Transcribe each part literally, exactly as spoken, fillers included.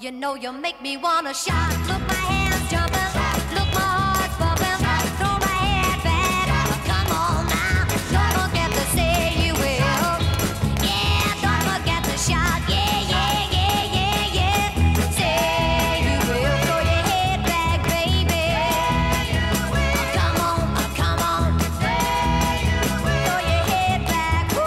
You know you make me wanna shout. Look, my hands jumping. Look, my heart's bumping. Throw my head back. Come on now. Don't forget to say you will. Yeah, don't forget to shout. Yeah, yeah, yeah, yeah, yeah. Say you will. Throw your head back, baby. Oh, come on, oh, come on. Throw your head back. Woo.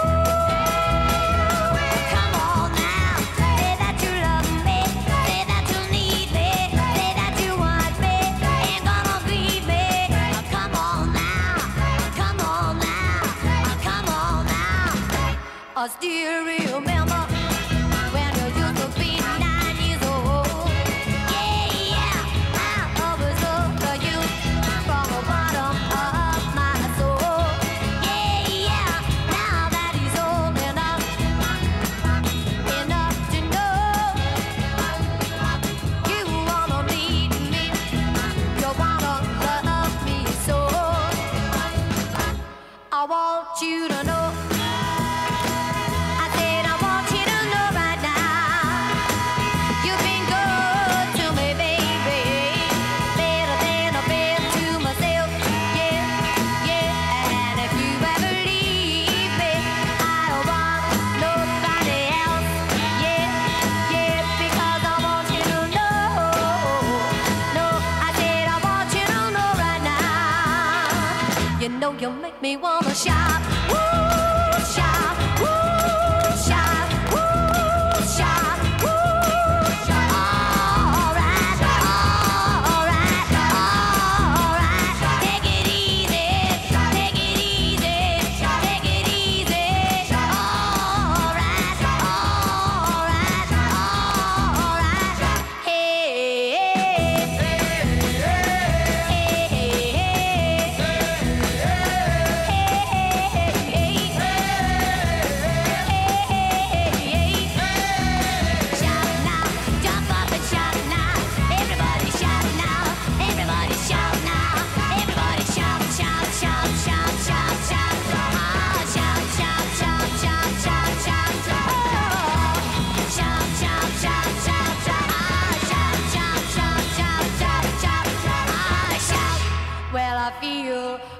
Come on now. Say that you love me. Say that you need me. Say that you want me. Ain't gonna leave me. Oh, come on now. Come on now. Oh, come on now. I still remember when you used to be nine years old. Yeah, yeah. I always look for you from the bottom of my soul. Yeah, yeah. Now that he's old enough, enough to know you wanna lead me, you wanna love me so. I want you to know. I said I want you to know right now. You've been good to me, baby. Better than I've been to myself. Yeah, yeah. And if you ever leave me, I don't want nobody else. Yeah, yeah. Because I want you to know. No, I said I want you to know right now. You know you make me wanna shout. Woo, shout, woo, shout, woo, shout, woo, shout. All right, all right, all right. Take it easy, take it easy, take it easy. All right, all right, all right. Hey, hey, hey, shout now, jump up and shout now. Everybody shout now, everybody shout now. Everybody shout, shout, shout, shout, shout, shout. Ah, shout, shout, shout, shout, shout, shout. Oh, shout, shout, shout, shout, shout. Ah, shout, shout, shout, shout, shout, shout. Ah, shout. Well, I feel